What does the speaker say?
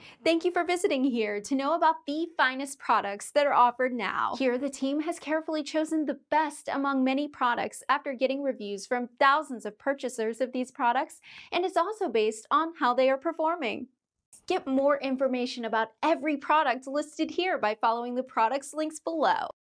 Thank you for visiting here to know about the finest products that are offered now. Here, the team has carefully chosen the best among many products after getting reviews from thousands of purchasers of these products, and it's also based on how they are performing. Get more information about every product listed here by following the products links below.